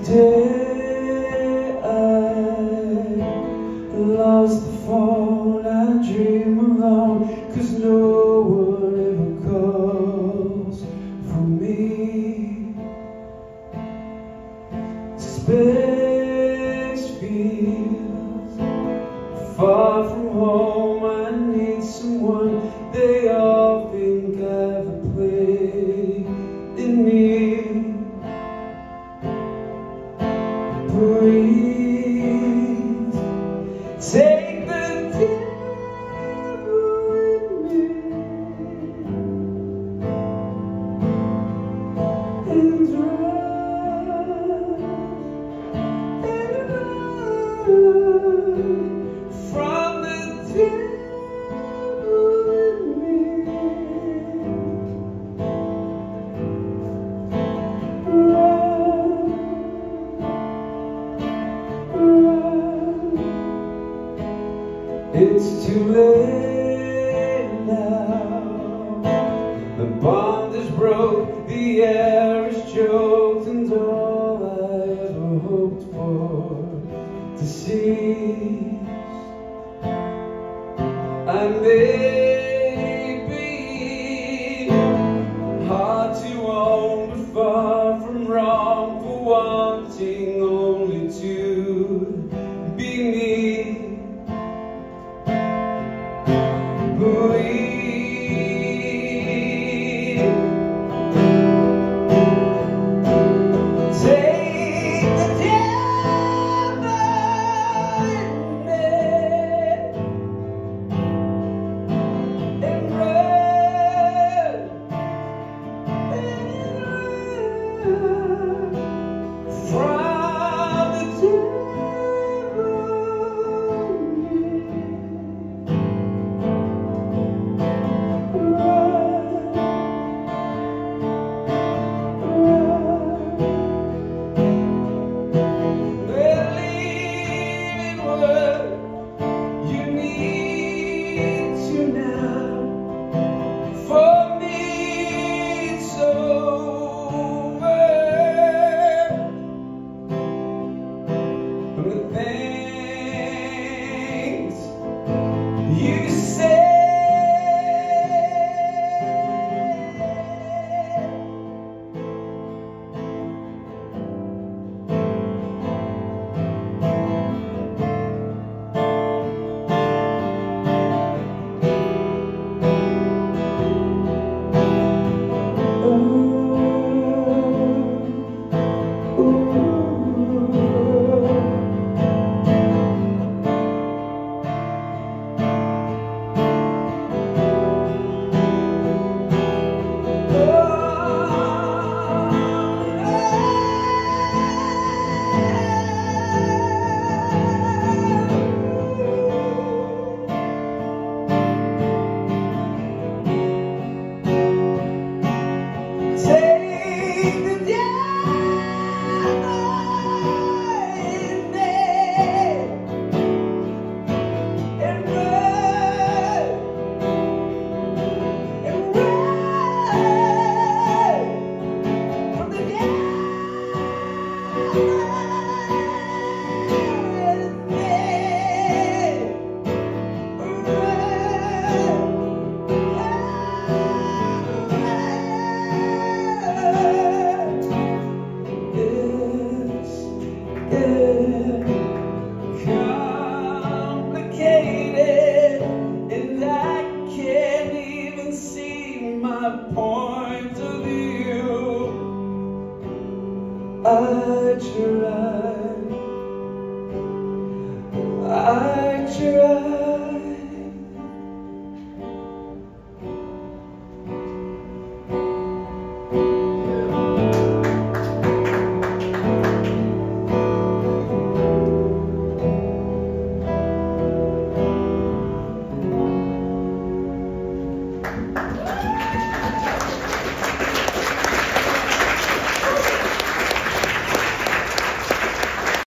day I lost the phone, I dream alone, 'cause no one ever calls for me. Space feels far from home, I need someone. They all think I've a place in me. Breathe, take the devil in me and run from the devil in me. It's too late now. The bond is broke, the air is choked, and all I ever hoped for to cease. I may be hard to own, but far from wrong for wanting only to be me. You say complicated, and I can't even see my point of view. I tried.